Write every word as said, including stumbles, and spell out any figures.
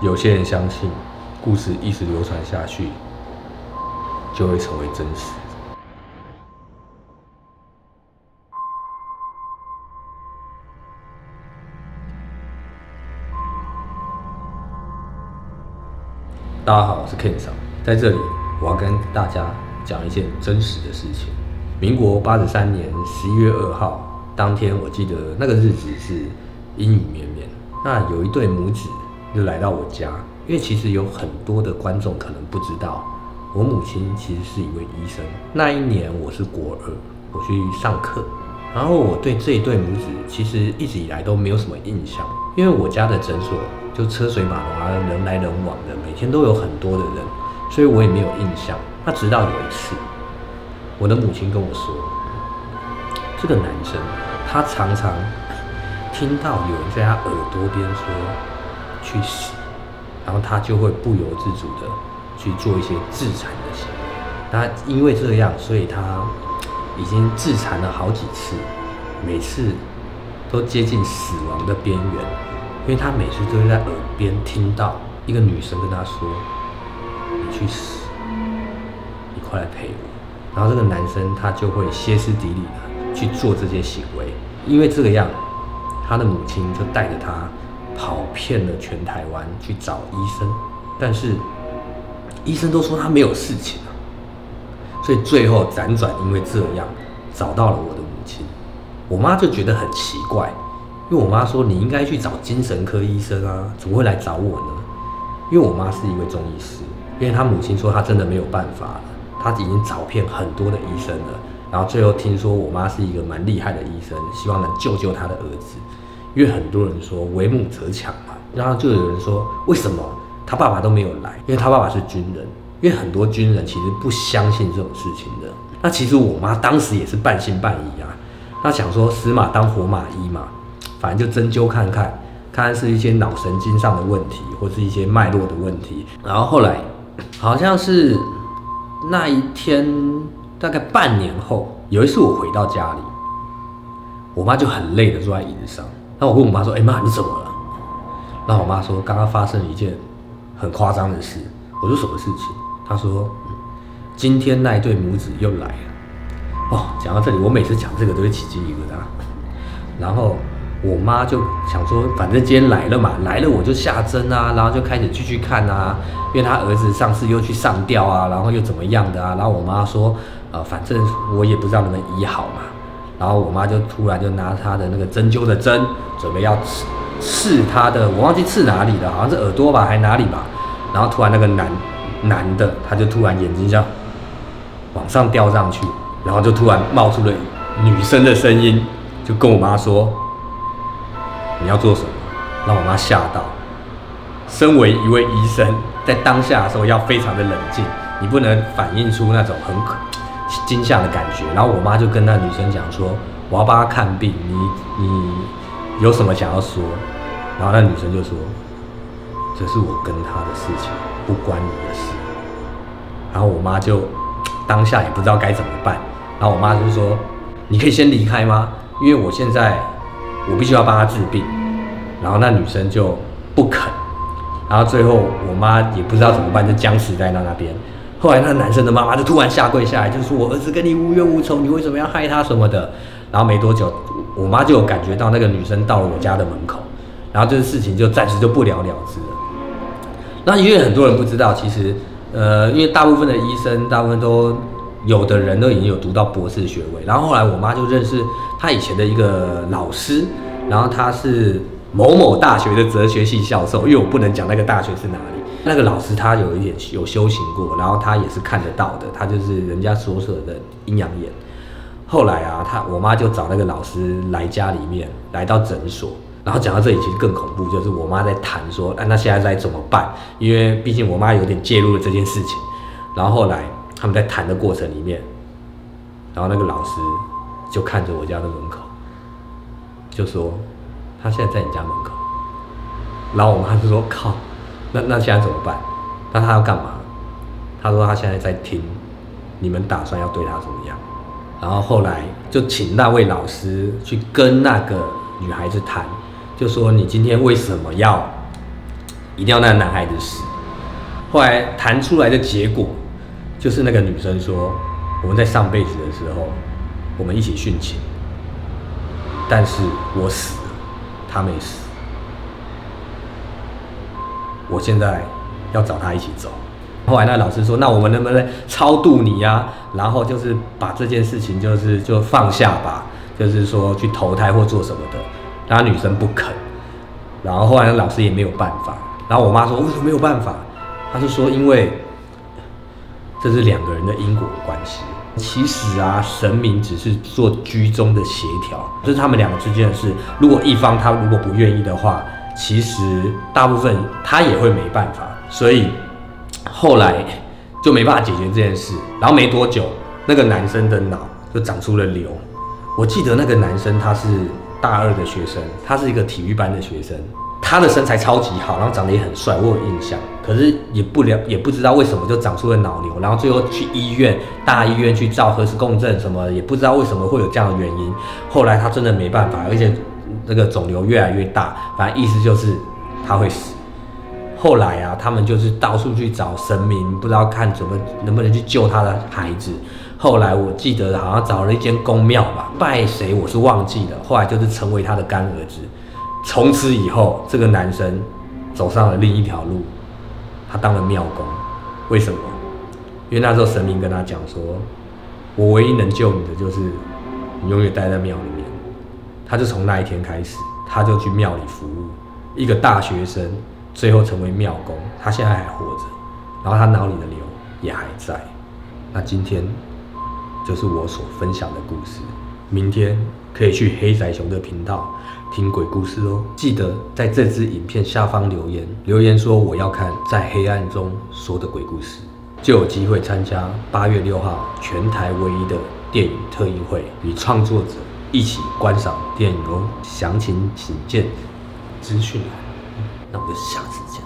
有些人相信，故事一直流传下去，就会成为真实。大家好，我是 Ken 桑，在这里我要跟大家讲一件真实的事情。民国八十三年十一月二号当天，我记得那个日子是阴雨绵绵。那有一对母子就来到我家，因为其实有很多的观众可能不知道，我母亲其实是一位医生。那一年我是国二，我去上课，然后我对这一对母子其实一直以来都没有什么印象，因为我家的诊所就车水马龙啊，人来人往的，每天都有很多的人，所以我也没有印象。那直到有一次，我的母亲跟我说，这个男生他常常听到有人在他耳朵边说去死，然后他就会不由自主的去做一些自残的行为。那因为这样，所以他已经自残了好几次，每次都接近死亡的边缘，因为他每次都会在耳边听到一个女生跟他说：“你去死，你快来陪我。”然后这个男生他就会歇斯底里的去做这些行为，因为这个样，他的母亲就带着他跑遍了全台湾去找医生，但是医生都说他没有事情啊，所以最后辗转因为这样找到了我的母亲。我妈就觉得很奇怪，因为我妈说你应该去找精神科医生啊，怎么会来找我呢？因为我妈是一位中医师，因为她母亲说她真的没有办法了，她已经找遍很多的医生了，然后最后听说我妈是一个蛮厉害的医生，希望能救救她的儿子。因为很多人说为母则强嘛，然后就有人说为什么他爸爸都没有来？因为他爸爸是军人，因为很多军人其实不相信这种事情的。那其实我妈当时也是半信半疑啊，她想说死马当活马医嘛，反正就针灸看看，看看是一些脑神经上的问题，或是一些脉络的问题。然后后来好像是那一天大概半年后，有一次我回到家里，我妈就很累的坐在椅子上。那我问我妈说：“哎、欸、妈，你怎么了？”然后我妈说：“刚刚发生了一件很夸张的事。”我说：“什么事情？”她说：“今天那一对母子又来了。”哦，讲到这里，我每次讲这个都会起鸡皮疙瘩。然后我妈就想说，反正今天来了嘛，来了我就下针啊，然后就开始继续看啊，因为她儿子上次又去上吊啊，然后又怎么样的啊。然后我妈说：“呃，反正我也不知道能不能医好嘛。”然后我妈就突然就拿她的那个针灸的针，准备要刺刺她的，我忘记刺哪里了，好像是耳朵吧，还哪里吧。然后突然那个男男的，他就突然眼睛这样往上吊上去，然后就突然冒出了女生的声音，就跟我妈说：“你要做什么？”让我妈吓到。身为一位医生，在当下的时候要非常的冷静，你不能反映出那种很可。惊吓的感觉，然后我妈就跟那女生讲说：“我要帮她看病，你你有什么想要说？”然后那女生就说：“这是我跟她的事情，不关你的事。”然后我妈就当下也不知道该怎么办，然后我妈就说：“你可以先离开吗？因为我现在我必须要帮她治病。”然后那女生就不肯，然后最后我妈也不知道怎么办，就僵持在那那边。后来那男生的妈妈就突然下跪下来，就说：“我儿子跟你无冤无仇，你为什么要害他什么的？”然后没多久，我妈就有感觉到那个女生到了我家的门口，然后这个事情就暂时就不了了之了。那因为很多人不知道，其实呃，因为大部分的医生，大部分都有的人都已经有读到博士学位。然后后来我妈就认识她以前的一个老师，然后他是某某大学的哲学系教授，因为我不能讲那个大学是哪里。那个老师他有一点有修行过，然后他也是看得到的，他就是人家所说的阴阳眼。后来啊，他我妈就找那个老师来家里面，来到诊所，然后讲到这里其实更恐怖，就是我妈在谈说，啊，那现在该怎么办？因为毕竟我妈有点介入了这件事情。然后后来他们在谈的过程里面，然后那个老师就看着我家的门口，就说他现在在你家门口。然后我妈就说：“靠！”那那现在怎么办？那他要干嘛？他说他现在在听，你们打算要对他怎么样？然后后来就请那位老师去跟那个女孩子谈，就说你今天为什么要一定要那个男孩子死。后来谈出来的结果，就是那个女生说，我们在上辈子的时候，我们一起殉情，但是我死了，他没死。我现在要找他一起走。后来那老师说，那我们能不能超度你呀、啊？然后就是把这件事情就是就放下吧，就是说去投胎或做什么的。然后女生不肯，然后后来那老师也没有办法。然后我妈说，为什么没有办法？她就说，因为这是两个人的因果关系。其实啊，神明只是做居中的协调，这是他们两个之间的事。如果一方他如果不愿意的话，其实大部分他也会没办法。所以后来就没办法解决这件事。然后没多久，那个男生的脑就长出了瘤。我记得那个男生他是大二的学生，他是一个体育班的学生。他的身材超级好，然后长得也很帅，我有印象。可是也不了，也不知道为什么就长出了脑瘤，然后最后去医院，大医院去照核磁共振什么，也不知道为什么会有这样的原因。后来他真的没办法，而且这个肿瘤越来越大，反正意思就是他会死。后来啊，他们就是到处去找神明，不知道看怎么能不能去救他的孩子。后来我记得好像找了一间宫庙吧，拜谁我是忘记了。后来就是成为他的干儿子。从此以后，这个男生走上了另一条路，他当了庙公。为什么？因为那时候神明跟他讲说，我唯一能救你的就是你永远待在庙里面。他就从那一天开始，他就去庙里服务。一个大学生，最后成为庙公，他现在还活着，然后他脑里的瘤也还在。那今天就是我所分享的故事。明天可以去黑仔熊的频道听鬼故事哦。记得在这支影片下方留言，留言说我要看在黑暗中说的鬼故事，就有机会参加八月六号全台唯一的电影特映会，与创作者一起观赏电影哦。详情请见资讯栏。那我们就下次见。